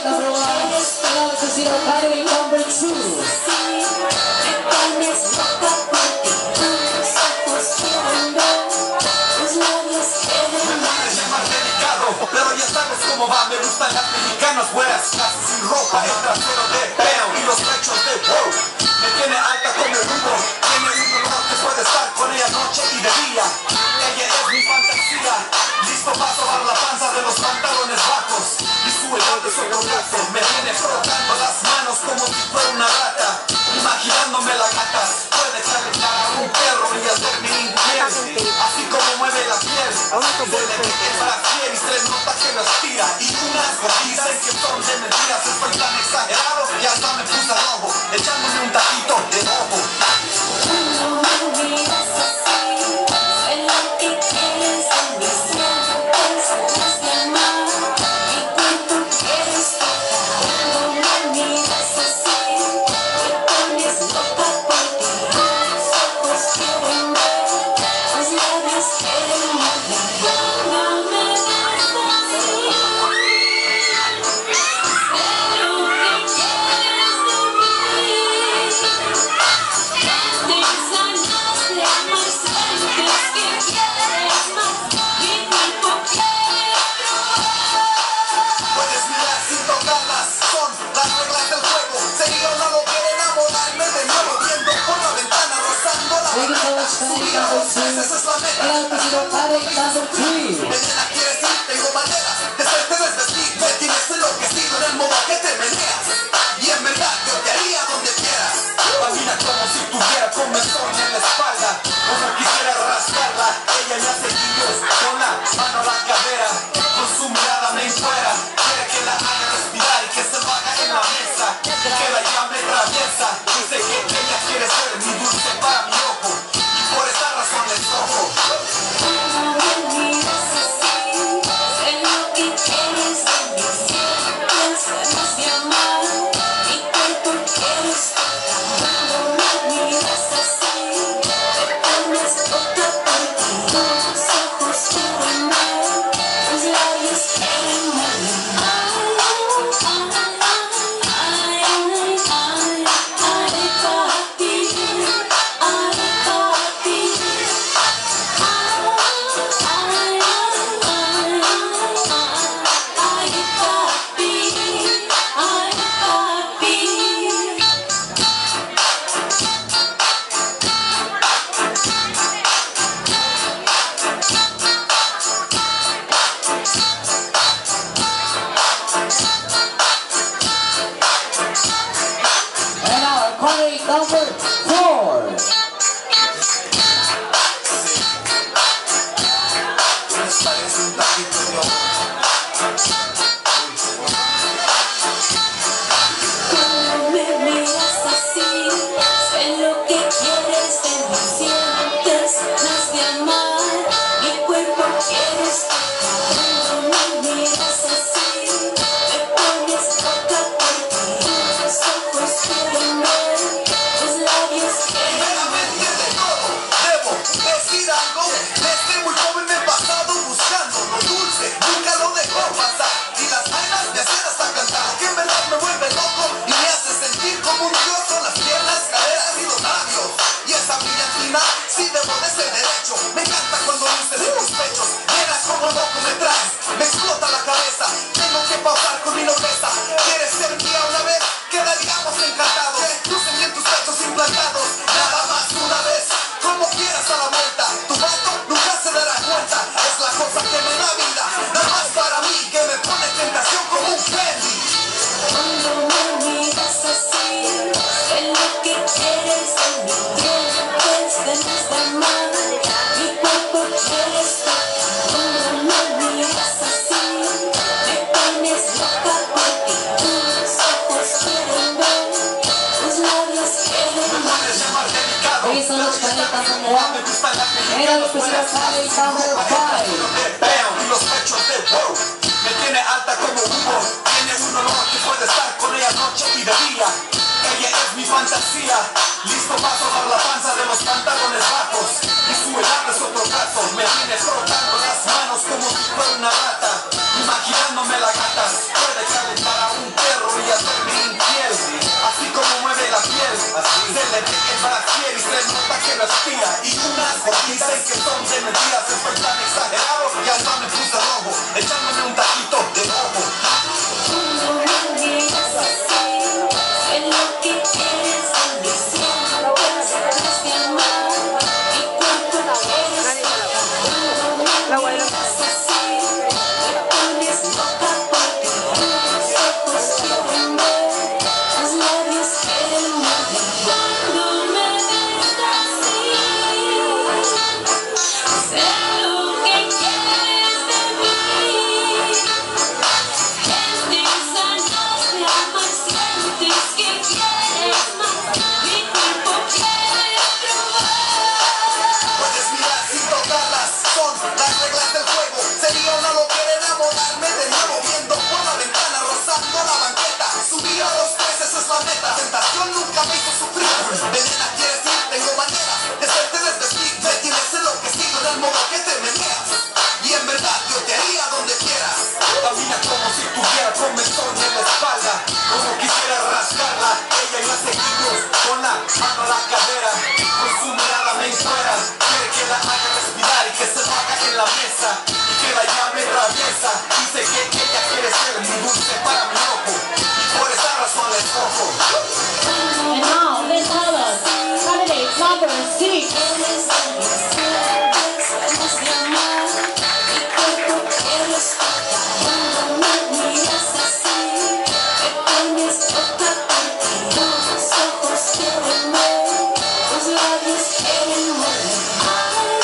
number 1. Now to zero battery number 2. Pero ya sabes cómo va, me gustan las mexicanas güeras, casi sin ropa, el trasero de peo y los pechos de wow. Me tiene alta como un humo, tiene un olor que puede estar con ella noche y de día. Ella es mi fantasía, listo para sobar la panza de los pantalones bajos. Y su helado es otro gato, me tiene frotando las manos como si fuera una rata. Imaginándome la gata, puede calentar a un perro y hacerme infiel. Así como mueve la piel, se le mete el brasier y se nota que lo estira. Y unas dicen que son de mentiras, estoy tan exagerado y hasta me puse rojo, echándome un taquito de ojo. Mañana quieres ir, tengo maneras de hacerte desvestir. Me tienes enloquecido en el modo que te meneas. Y en verdad yo te haría donde quieras. Camina como si tuviera comezón en la espalda, como quisiera rascarla. Ella me hace guiños con la mano a la cadera, con su mirada me encuera. Quiere que la haga respirar y que se baja en la mesa, y que la llame traviesa. Dice que ella quiere ser mi dulce para mi ojo, y por esa razón le escojo. Number 4. Cuando me miras así, sé lo que quieres de mí, sientes más de amar, mi cuerpo quieres tocar. Cuando me miras así, me pones loca por ti, tus ojos quieren ver, tus labios quieren Primeramente de todo, debo decir algo. Desde muy joven me he pasado buscando lo dulce, nunca lo dejo pasar. Y las vainas me hacen hasta cantar, que en verdad me vuelve loco y me hace sentir como un dios con las piernas, caderas y los labios. Y esa brillantina, sí debo de ser derecho. Me encanta cuando luces en tus pechos, llenas como loco me traes, me explota la cabeza. Tengo que pausar con mi nobleza. ¿Quieres ser mía una vez? Quedaríamos encantados. Lucen bien tus pechos implantados, nada más una vez, como quieras a la vuelta. Tu vato nunca se dará cuenta, es la cosa que me da vida, nada más para mí, que me pone tentación como un candy. Cuando me miras así, sé lo que quieres de mí, sientes ganas de amar, mi cuerpo quieres tocar. Cuando me miras así, me pones loca por ti, tus ojos quieren ver, tus labios quieren Puedes llamar delicado, These son los planetas como number 1. me gustan las Era mexicanas lo que se buenas, sabe, number 5. de peo y los pechos de wow. Me tiene alta como humo, tiene un olor que puede estar con ella noche y de día. Ella es mi fantasía, listo para sobar la panza de los pantalones bajos. Y su helado es otro caso, me tiene frotando las manos como si fuera una rata. Imaginándome la gata, puede calentar a un más fiel y se nota que no espía. Y unas dicen que son de mentiras, estoy tan exagerado y hasta me puse rojo, echándome un taquito de ojo. No me digas así, sé lo que quieres de mí, sientes de amar y cuánto quieres tocar. No me digas así, me pones loca porque tus ojos quieren ver, tus labios quieren morder. No me digas así, sé lo que quieres de mí. Sientes que quieres más, mi cuerpo quiere probar. Puedes mirar sin tocarlas, son las reglas del juego. Sería una loquera enamorarme de nuevo, viendo por la ventana, rozando la banqueta. Subir a los pies, esa es la meta. Tentación nunca me hizo sufrir. Venena, quieres ir, tengo maneras de hacerte desvestir. Me tienes enloquecido en el modo que te meneas. Y en verdad yo te haría donde quieras. Camina como si tuviera comezón en la espalda, como quisiera rascarla. Ella y la seguimos con la mano a la cadera, con su mirada me encuera. Quiere que la haga respirar y que se lo haga en la mesa, y que la llame traviesa. Dice que ella quiere ser muy dulce para mi ojo, y por esa razón la escojo. And now, let's have us. Candidate number 6. Quieres de mí, sientes más de amar, mi cuerpo quieres tocar. No me miras así, me pones loca porque tus ojos quieren ver, tus labios quieren morder. Ay,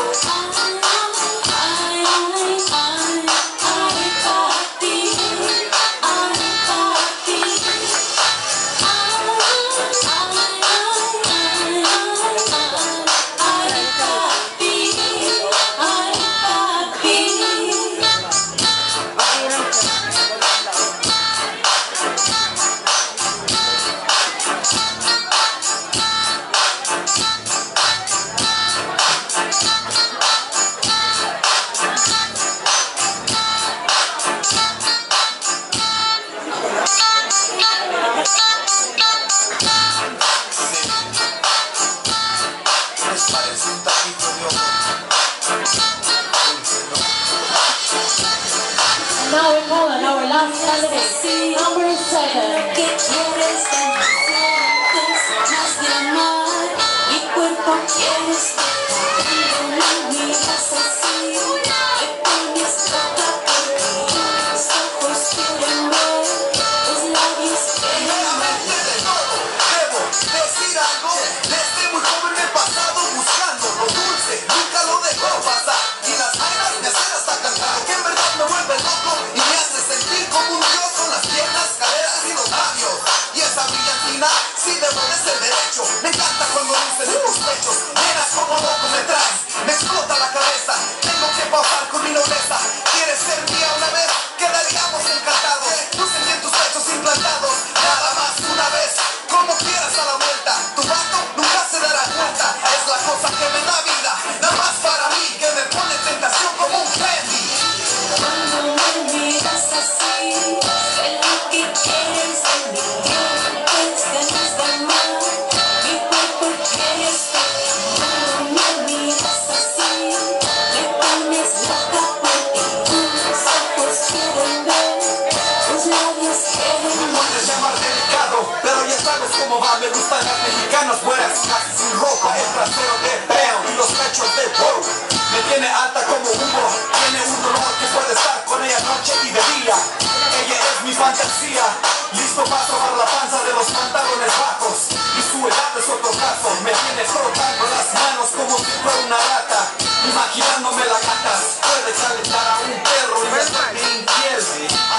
papi, ay, papi. Les parece un taquito de ojo. And now we call on our last candidate, number 7. ¿Qué quieres de mí? Sientes más de amar, mi cuerpo quieres tocar. No me miras así, me pones loca porque tus ojos quieren ver, tus labios quieren Primeramente de todo, debo decir algo. Desde muy joven me he pasado buscando lo dulce, nunca lo dejo pasar. Y las vainas me hacen hasta cantar, que en verdad me vuelve loco y me hace sentir como un dios con las piernas, caderas y los labios. Y esa brillantina sí debo de ser derecho. Me encanta cuando luces en tus pechos. Nenas como loco me traes, me explota la cabeza. Tengo que pausar con mi nobleza. ¿Quieres ser mía una vez? Quedaríamos encantados. Lucen en tus pechos implantados. Nada más una vez, como quieras a la vuelta. Tu vato nunca se dará cuenta. Es la cosa que me da vida, nada más para mí, que me pone tentación como un candy. Cuando me miras así, sé lo que quieres de mí. Tienes ganas de amar, mi cuerpo quieres tocar. Cuando me miras así, me pones loca porque tus ojos quieren ver, tus labios quieren Puedes morder. llamar delicado, pero ya sabes cómo va. Me gustan las mexicanas buenas, casi sin ropa. El trasero de peo y los pechos de wow. Me tiene alta como humo, tiene un olor que puede estar con ella noche y de día. Ella es mi fantasía, listo para tomar la panza de los pantalones bajos. Y su edad es otro caso, me tiene frotando las manos como si fuera una rata. Imaginándome la gata, puede calentar a un perro y hacerme infiel.